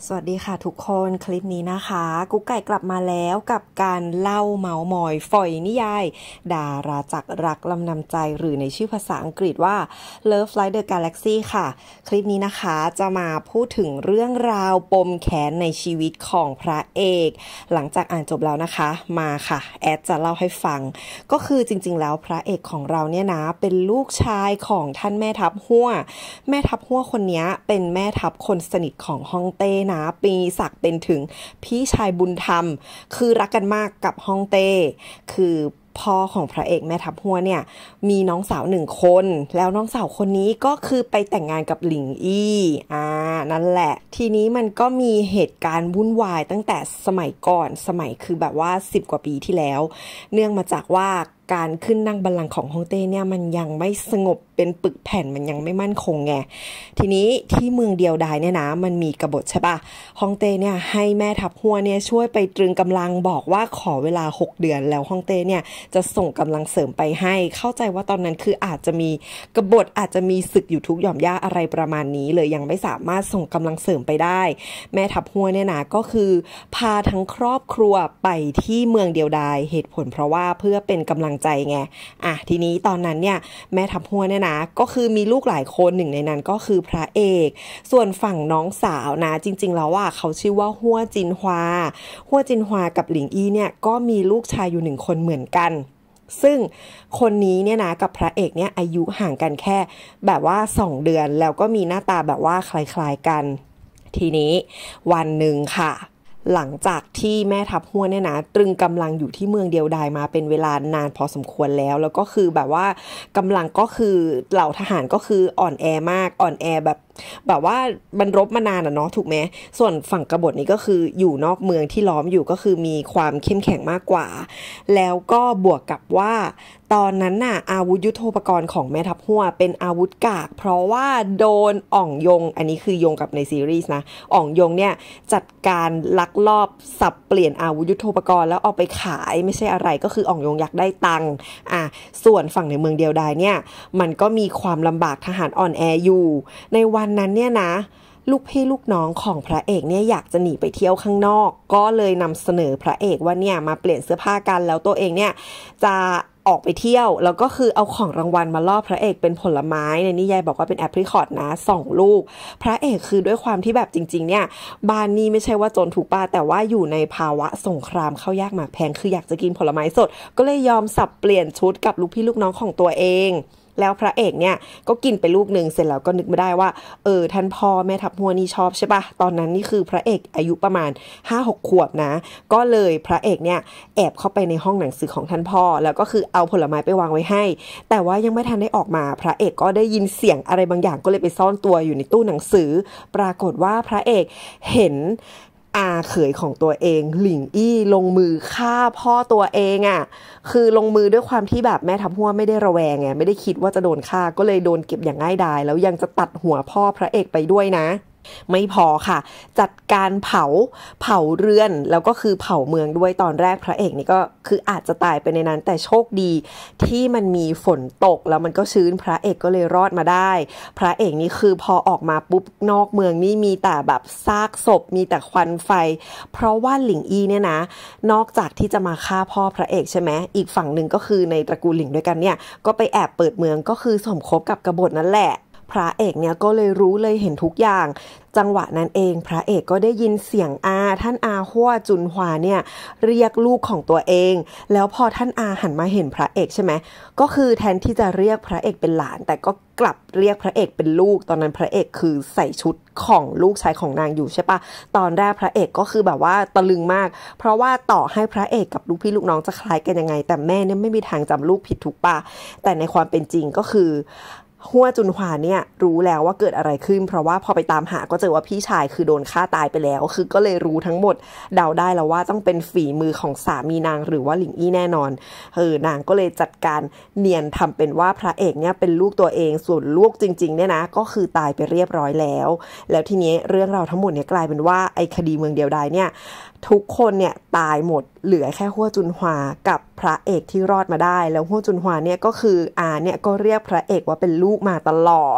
สวัสดีค่ะทุกคนคลิปนี้นะคะกุ๊กไก่กลับมาแล้วกับการเล่าเมาส์มอยฝอยนิยายดาราจักรรักลำนำใจหรือในชื่อภาษาอังกฤษว่า Love Like the Galaxy ค่ะคลิปนี้นะคะจะมาพูดถึงเรื่องราวปมแค้นในชีวิตของพระเอกหลังจากอ่านจบแล้วนะคะมาค่ะแอดจะเล่าให้ฟังก็คือจริงๆแล้วพระเอกของเราเนี่ยนะเป็นลูกชายของท่านแม่ทัพฮั่วคนนี้เป็นแม่ทัพคนสนิทของฮ่องเต้นะมีศักดิ์เป็นถึงพี่ชายบุญธรรมคือรักกันมากกับฮ่องเต้คือพ่อของพระเอกแม่ทัพฮั่วเนี่ยมีน้องสาว1 คนแล้วน้องสาวคนนี้ก็คือไปแต่งงานกับหลิงอี้นั่นแหละทีนี้มันก็มีเหตุการณ์วุ่นวายตั้งแต่สมัยก่อนคือแบบว่า10 กว่าปีที่แล้วเนื่องมาจากว่าการขึ้นนั่งบัลลังก์ของฮ่องเต้เนี่ยมันยังไม่สงบเป็นปึกแผ่นมันยังไม่มั่นคงไงทีนี้ที่เมืองเดียวดายเนี่ยนะมันมีกบฏใช่ปะฮ่องเต้เนี่ยให้แม่ทัพฮั่วเนี่ยช่วยไปตรึงกำลังบอกว่าขอเวลา6 เดือนแล้วฮ่องเต้เนี่ยจะส่งกำลังเสริมไปให้เข้าใจว่าตอนนั้นคืออาจจะมีกบฏอาจจะมีศึกอยู่ทุกหย่อมย่าอะไรประมาณนี้เลยยังไม่สามารถส่งกำลังเสริมไปได้แม่ทัพฮั่วเนี่ยนะก็คือพาทั้งครอบครัวไปที่เมืองเดียวดายเหตุผลเพราะว่าเพื่อเป็นกำลังใจไงทีนี้ตอนนั้นเนี่ยแม่ทัพฮั่วเนี่ยนะก็คือมีลูกหลายคนหนึ่งในนั้นก็คือพระเอกส่วนฝั่งน้องสาวนะจริงๆแล้วว่าเขาชื่อว่าฮั่วจินฮวากับหลิงอี้เนี่ยก็มีลูกชายอยู่1 คนเหมือนกันซึ่งคนนี้เนี่ยนะกับพระเอกเนี่ยอายุห่างกันแค่แบบว่า2 เดือนแล้วก็มีหน้าตาแบบว่าคล้ายๆกันทีนี้วันหนึ่งค่ะหลังจากที่แม่ทัพฮั่วเนี่ยนะตรึงกำลังอยู่ที่เมืองเดียวดายมาเป็นเวลานานพอสมควรแล้วก็คือแบบว่ากำลังก็คือเหล่าทหารก็คืออ่อนแอมากอ่อนแอแบบว่ามันรบมานานเนาะถูกไหมส่วนฝั่งกบฏนี้ก็คืออยู่นอกเมืองที่ล้อมอยู่ก็คือมีความเข้มแข็งมากกว่าแล้วก็บวกกับว่าตอนนั้นน่ะอาวุธยุทโธปกรณ์ของแม่ทัพฮั่วเป็นอาวุธกากเพราะว่าโดนอ่องยงอันนี้คือยงกับในซีรีส์นะอ่องยงเนี่ยจัดการลักลอบสับเปลี่ยนอาวุธยุทโธปกรณ์แล้วเอาไปขายไม่ใช่อะไรก็คืออ่องยงอยากได้ตังค์ส่วนฝั่งในเมืองเดียวดายเนี่ยมันก็มีความลำบากทหารอ่อนแออยู่ในวันนั้นเนี่ยนะลูกพี่ลูกน้องของพระเอกเนี่ยอยากจะหนีไปเที่ยวข้างนอกก็เลยนำเสนอพระเอกว่าเนี่ยมาเปลี่ยนเสื้อผ้ากันแล้วตัวเองเนี่ยจะออกไปเที่ยวแล้วก็คือเอาของรางวัลมาล่อพระเอกเป็นผลไม้ในนิยายบอกว่าเป็นแอปริคอตนะ2 ลูกพระเอกคือด้วยความที่แบบจริงๆเนี่ยบ้านนี้ไม่ใช่ว่าจนถูกป่ะแต่ว่าอยู่ในภาวะสงครามข้าวยากหมากแพงคืออยากจะกินผลไม้สดก็เลยยอมสับเปลี่ยนชุดกับลูกพี่ลูกน้องของตัวเองแล้วพระเอกเนี่ยก็กินไปลูกหนึ่งเสร็จแล้วก็นึกไม่ได้ว่าท่านพ่อแม่ทัพฮั่วนี่ชอบใช่ปะตอนนั้นนี่คือพระเอกอายุประมาณ 5-6 ขวบนะก็เลยพระเอกเนี่ยแอบเข้าไปในห้องหนังสือของท่านพ่อแล้วก็คือเอาผลไม้ไปวางไว้ให้แต่ว่ายังไม่ทันได้ออกมาพระเอกก็ได้ยินเสียงอะไรบางอย่างก็เลยไปซ่อนตัวอยู่ในตู้หนังสือปรากฏว่าพระเอกเห็นเขยของตัวเองหลิงอี้ลงมือฆ่าพ่อตัวเองคือลงมือด้วยความที่แบบแม่ทัพฮั่วไม่ได้ระแวงไงไม่ได้คิดว่าจะโดนฆ่าก็เลยโดนเก็บอย่างง่ายดายแล้วยังจะตัดหัวพ่อพระเอกไปด้วยนะไม่พอค่ะจัดการเผาเรือนแล้วก็คือเผาเมืองด้วยตอนแรกพระเอกนี่ก็คืออาจจะตายไปในนั้นแต่โชคดีที่มันมีฝนตกแล้วมันก็ชื้นพระเอกก็เลยรอดมาได้พระเอกนี่คือพอออกมาปุ๊บนอกเมืองนี่มีแต่แบบซากศพมีแต่ควันไฟเพราะว่าหลิงอี้เนี่ยนะนอกจากที่จะมาฆ่าพ่อพระเอกใช่ไหมอีกฝั่งหนึ่งก็คือในตระกูลหลิงด้วยกันเนี่ยก็ไปแอบเปิดเมืองก็คือสมคบกับกบฏนั่นแหละพระเอกเนี่ยก็เลยรู้เลยเห็นทุกอย่างจังหวะนั้นเองพระเอกก็ได้ยินเสียงท่านฮั่วจุนฮวาเนี่ยเรียกลูกของตัวเองแล้วพอท่านหันมาเห็นพระเอกใช่ไหมก็คือแทนที่จะเรียกพระเอกเป็นหลานแต่ก็กลับเรียกพระเอกเป็นลูกตอนนั้นพระเอกคือใส่ชุดของลูกชายของนางอยู่ใช่ปะตอนแรกพระเอกก็คือแบบว่าตะลึงมากเพราะว่าต่อให้พระเอกกับลูกพี่ลูกน้องจะคล้ายกันยังไงแต่แม่เนี่ยไม่มีทางจำลูกผิดถูกปะแต่ในความเป็นจริงก็คือฮั่วจุนฮวาเนี่ยรู้แล้วว่าเกิดอะไรขึ้นเพราะว่าพอไปตามหาก็เจอว่าพี่ชายคือโดนฆ่าตายไปแล้วคือก็เลยรู้ทั้งหมดเดาได้แล้วว่าต้องเป็นฝีมือของสามีนางหรือว่าหลิงอี้แน่นอนนางก็เลยจัดการเนียนทำเป็นว่าพระเอกเนี่ยเป็นลูกตัวเองส่วนลูกจริงๆเนี่ยนะก็คือตายไปเรียบร้อยแล้วทีนี้เรื่องราวทั้งหมดเนี่ยกลายเป็นว่าไอ้คดีเมืองเดียวดายเนี่ยทุกคนเนี่ยตายหมดเหลือแค่ฮั่วจุนฮวากับพระเอกที่รอดมาได้แล้วฮั่วจุนฮวาเนี่ยก็คือเนี่ยก็เรียกพระเอกว่าเป็นลูกมาตลอด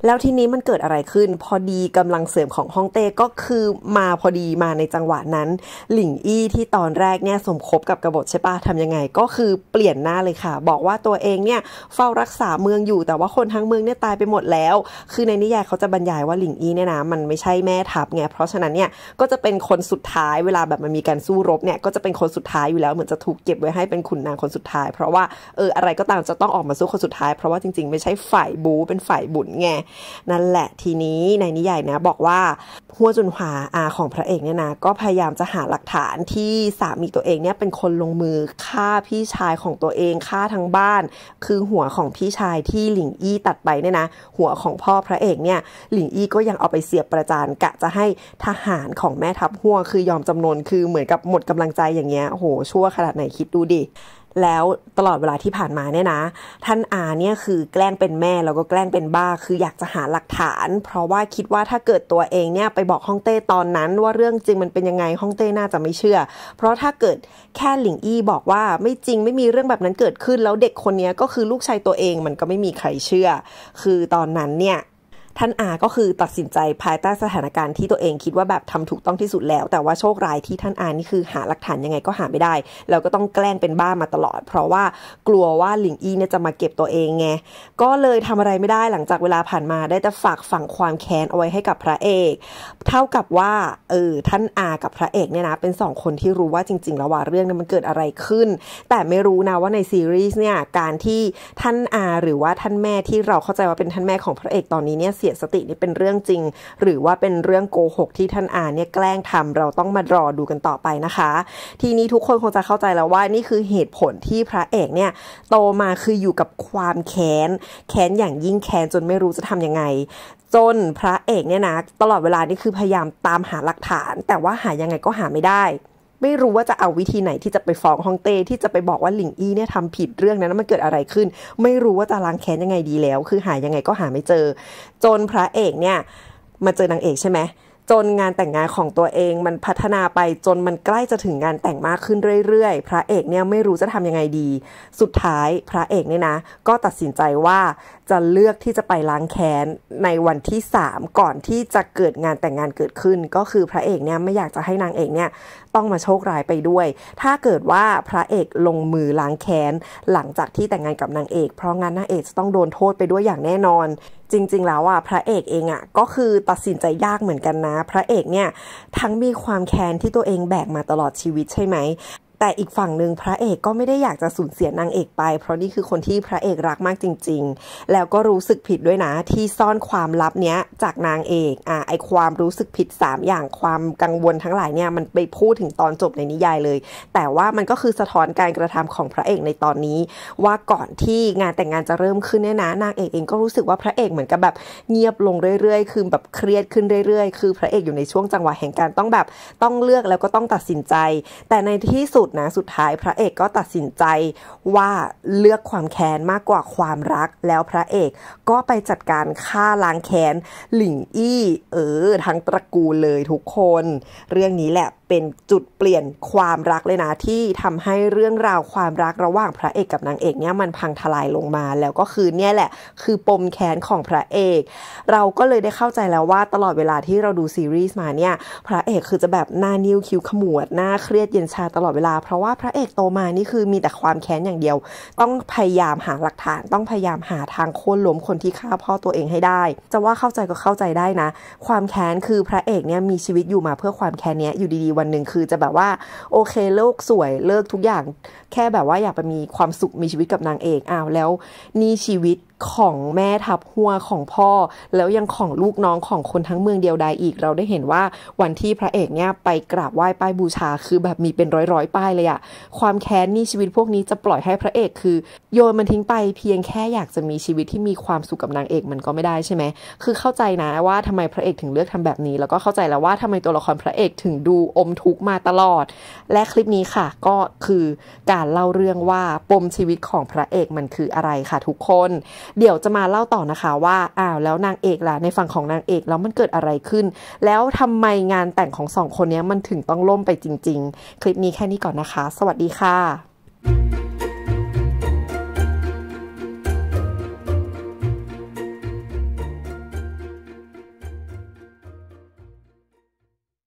แล้วทีนี้มันเกิดอะไรขึ้นพอดีกำลังเสริมของฮ่องเต้ก็คือมาพอดีมาในจังหวะนั้นหลิงอี้ที่ตอนแรกเนี่ยสมคบกับกบฏใช่ปะทำยังไงก็คือเปลี่ยนหน้าเลยค่ะบอกว่าตัวเองเนี่ยเฝ้ารักษาเมืองอยู่แต่ว่าคนทั้งเมืองเนี่ยตายไปหมดแล้วคือในนิยายเขาจะบรรยายว่าหลิงอี้เนี่ยนะมันไม่ใช่แม่ทัพไงเพราะฉะนั้นเนี่ยก็จะเป็นคนสุดท้ายเวลาแบบมันมีการสู้รบเนี่ยก็จะเป็นคนสุดท้ายอยู่แล้วเหมือนจะถูกเก็บไว้ให้เป็นขุนนางคนสุดท้ายเพราะว่าอะไรก็ตามจะต้องออกมาสู้คนสุดท้ายเพราะว่าจริงๆไม่ใช่ฝ่ายบูเป็นฝ่ายบุญไงนั่นแหละทีนี้ในนิยายนะบอกว่าฮั่วจุนหวาอาของพระเอกเนี่ยนะก็พยายามจะหาหลักฐานที่สามีตัวเองเนี่ยเป็นคนลงมือฆ่าพี่ชายของตัวเองฆ่าทั้งบ้านคือหัวของพี่ชายที่หลิงอี้ตัดไปเนี่ยนะหัวของพ่อพระเอกเนี่ยหลิงอี้ก็ยังเอาไปเสียบประจานกะจะให้ทหารของแม่ทัพฮั่วคือยอมจำนนคือเหมือนกับหมดกำลังใจอย่างเงี้ยโหชั่วขนาดไหนคิดดูดิแล้วตลอดเวลาที่ผ่านมาเนี่ยนะท่านอาเนี่ยคือแกล้งเป็นแม่แล้วก็แกล้งเป็นบ้าคืออยากจะหาหลักฐานเพราะว่าคิดว่าถ้าเกิดตัวเองเนี่ยไปบอกฮ่องเต้ตอนนั้นว่าเรื่องจริงมันเป็นยังไงฮ่องเต้น่าจะไม่เชื่อเพราะถ้าเกิดแค่หลิงอี้บอกว่าไม่จริงไม่มีเรื่องแบบนั้นเกิดขึ้นแล้วเด็กคนนี้ก็คือลูกชายตัวเองมันก็ไม่มีใครเชื่อคือตอนนั้นเนี่ยท่านอาก็คือตัดสินใจภายใต้สถานการณ์ที่ตัวเองคิดว่าแบบทำถูกต้องที่สุดแล้วแต่ว่าโชคร้ายที่ท่านอานี่คือหาหลักฐานยังไงก็หาไม่ได้แล้วก็ต้องแกล้งเป็นบ้ามาตลอดเพราะว่ากลัวว่าหลิงอี้เนี่ยจะมาเก็บตัวเองไงก็เลยทำอะไรไม่ได้หลังจากเวลาผ่านมาได้แต่ฝากฝังความแค้นเอาไว้ให้กับพระเอกเท่ากับว่าท่านอากับพระเอกเนี่ยนะเป็นสองคนที่รู้ว่าจริงๆแล้วว่าเรื่องนั้นมันเกิดอะไรขึ้นแต่ไม่รู้นะว่าในซีรีส์เนี่ยการที่ท่านอาหรือว่าท่านแม่ที่เราเข้าใจว่าเป็นท่านแม่ของพระเอกตอนนี้เนี่ยเสียสตินี่เป็นเรื่องจริงหรือว่าเป็นเรื่องโกหกที่ท่านอาเนี่ยแกล้งทำเราต้องมารอดูกันต่อไปนะคะทีนี้ทุกคนคงจะเข้าใจแล้วว่านี่คือเหตุผลที่พระเอกเนี่ยโตมาคืออยู่กับความแค้นอย่างยิ่งแค้นจนไม่รู้จะทำยังไงจนพระเอกเนี่ยนะตลอดเวลานี่คือพยายามตามหาหลักฐานแต่ว่าหายังไงก็หาไม่ได้ไม่รู้ว่าจะเอาวิธีไหนที่จะไปฟ้องฮ่องเต้ที่จะไปบอกว่าหลิงอี้เนี่ยทำผิดเรื่องนั้นมันเกิดอะไรขึ้นไม่รู้ว่าจะล้างแค้นยังไงดีแล้วคือหายังไงก็หาไม่เจอจนพระเอกเนี่ยมาเจอนางเอกใช่ไหมจนงานแต่งงานของตัวเองมันพัฒนาไปจนมันใกล้จะถึงงานแต่งมากขึ้นเรื่อยๆพระเอกเนี่ยไม่รู้จะทำยังไงดีสุดท้ายพระเอกเนี่ยนะก็ตัดสินใจว่าจะเลือกที่จะไปล้างแค้นในวันที่3ก่อนที่จะเกิดงานแต่งงานเกิดขึ้นก็คือพระเอกเนี่ยไม่อยากจะให้นางเอกเนี่ยต้องมาโชคร้ายไปด้วยถ้าเกิดว่าพระเอกลงมือล้างแค้นหลังจากที่แต่งงานกับนางเอกเพราะงั้นนางเอกจะต้องโดนโทษไปด้วยอย่างแน่นอนจริงๆแล้วพระเอกเองก็คือตัดสินใจยากเหมือนกันนะพระเอกเนี่ยทั้งมีความแค้นที่ตัวเองแบกมาตลอดชีวิตใช่ไหมแต่อีกฝั่งหนึ่งพระเอกก็ไม่ได้อยากจะสูญเสียนางเอกไปเพราะนี่คือคนที่พระเอกรักมากจริงๆแล้วก็รู้สึกผิดด้วยนะที่ซ่อนความลับเนี้ยจากนางเอกไอความรู้สึกผิด3อย่างความกังวลทั้งหลายเนี่ยมันไปพูดถึงตอนจบในนิยายเลยแต่ว่ามันก็คือสะท้อนการกระทำของพระเอกในตอนนี้ว่าก่อนที่งานแต่งงานจะเริ่มขึ้นเนี่ยนะนางเอกเองก็รู้สึกว่าพระเอกเหมือนกับแบบเงียบลงเรื่อยๆคือแบบเครียดขึ้นเรื่อยๆคือพระเอกอยู่ในช่วงจังหวะแห่งการต้องเลือกแล้วก็ต้องตัดสินใจแต่ในที่สุดนะสุดท้ายพระเอกก็ตัดสินใจว่าเลือกความแค้นมากกว่าความรักแล้วพระเอกก็ไปจัดการฆ่าล้างแค้นหลิงอี้ทั้งตระกูลเลยทุกคนเรื่องนี้แหละเป็นจุดเปลี่ยนความรักเลยนะที่ทำให้เรื่องราวความรักระหว่างพระเอกกับนางเอกเนี่ยมันพังทลายลงมาแล้วก็คือเนี่ยแหละคือปมแค้นของพระเอกเราก็เลยได้เข้าใจแล้วว่าตลอดเวลาที่เราดูซีรีส์มาเนี่ยพระเอกคือจะแบบหน้านิ้วคิ้วขมวดหน้าเครียดเย็นชาตลอดเวลาเพราะว่าพระเอกโตมานี่คือมีแต่ความแค้นอย่างเดียวต้องพยายามหาหลักฐานต้องพยายามหาทางโค่นล้มคนที่ฆ่าพ่อตัวเองให้ได้จะว่าเข้าใจก็เข้าใจได้นะความแค้นคือพระเอกเนี่ยมีชีวิตอยู่มาเพื่อความแค้นเนี้ยอยู่ดีๆวันหนึ่งคือจะแบบว่าโอเคโลกสวยเลิกทุกอย่างแค่แบบว่าอยากไปมีความสุขมีชีวิตกับนางเอกแล้วนี่ชีวิตของแม่ทัพฮั่วของพ่อแล้วยังของลูกน้องของคนทั้งเมืองเดียวดายอีกเราได้เห็นว่าวันที่พระเอกเนี่ยไปกราบไหว้ป้ายบูชาคือแบบมีเป็นร้อยป้ายเลยความแค้นนี่ชีวิตพวกนี้จะปล่อยให้พระเอกคือโยนมันทิ้งไปเพียงแค่อยากจะมีชีวิตที่มีความสุขกับนางเอกมันก็ไม่ได้ใช่ไหมคือเข้าใจนะว่าทำไมพระเอกถึงเลือกทำแบบนี้แล้วก็เข้าใจแล้วว่าทำไมตัวละครพระเอกถึงดูอมทุกข์มาตลอดและคลิปนี้ค่ะก็คือการเล่าเรื่องว่าปมชีวิตของพระเอกมันคืออะไรค่ะทุกคนเดี๋ยวจะมาเล่าต่อนะคะว่าแล้วนางเอกล่ะในฝั่งของนางเอกแล้วมันเกิดอะไรขึ้นแล้วทำไมงานแต่งของ2 คนนี้มันถึงต้องล่มไปจริงๆคลิปนี้แค่นี้ก่อนนะคะสวัสดีค่ะ